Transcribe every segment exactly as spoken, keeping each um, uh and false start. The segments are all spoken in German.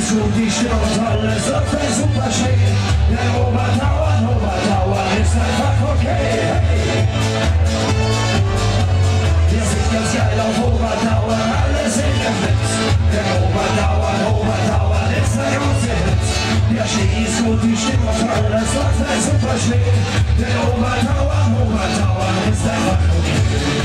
ist gut, die Stimmung toll, es läuft ein super Schnee. Der Obertauern, Obertauern ist einfach okay. Wir sind ganz geil auf Obertauern, alle singen mit. Der Obertauern, Obertauern ist der große Hit. Der Schnee ist gut, die Stimmung toll, es läuft ein super Schnee. Der Obertauern, Obertauern ist einfach okay.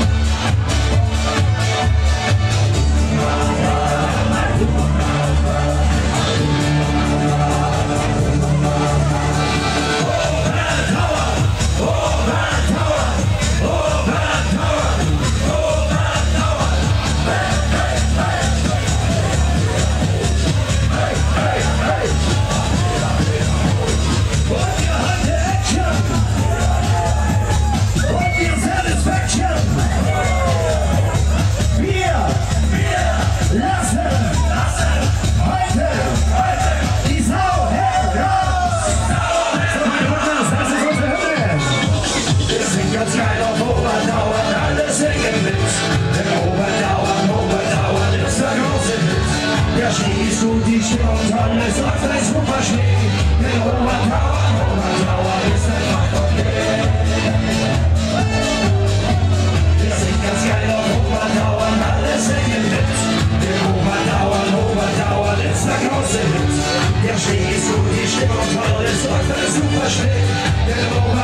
Die Stimmung toll, es läuft ein super Schnee. Der Obertauern, Obertauern ist einfach okay. Wir sind ganz geil auf Obertauern, alle singen mit. Der Obertauern, Obertauern ist der große Hit. Der Schnee ist gut, die Stimmung toll, es läuft ein super Schnee. Der